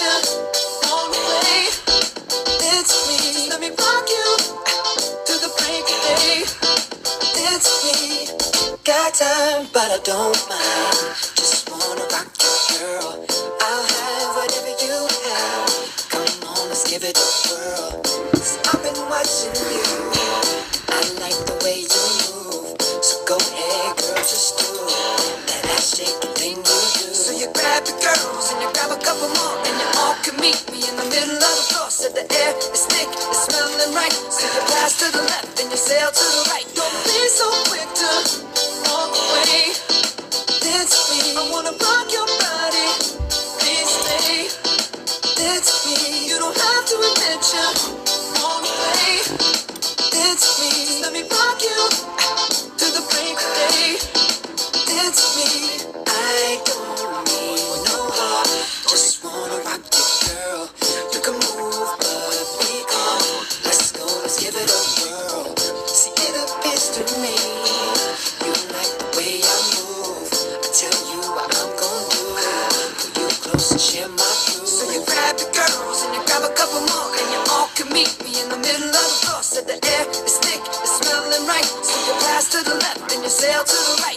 you on the way. It's me. Let me rock you to the break of day. It's me. Got time, but I don't mind. Just wanna rock you, girl. I'll have whatever you have. Come on, let's give it a whirl. 'Cause I've been watching you. I like the way you move. So go ahead, girl, just do that ass shaking thing you do. So you grab your girls and you grab a couple more, and you all can meet me in the middle of the floor. So the air is thick, it's smelling right. So you pass to the left and you sail to the right. Don't be so quick to walk away. It's me. I wanna rock your body. Please stay. It's me. You don't have to admit you wanna play. It's me. Just let me rock you to the break of day. It's me. I don't need no heart. Just wanna rock you, girl. You can move, but be calm. Let's go, let's give it a whirl. See, it appears to me you like the way I move. I tell you what I'm gonna do. Pull you close and share my groove. So you grab your girls and you grab a couple more, and you all can meet me in the middle of the floor. So the air is thick, it's smelling right. So you pass to the left and you sail to the right.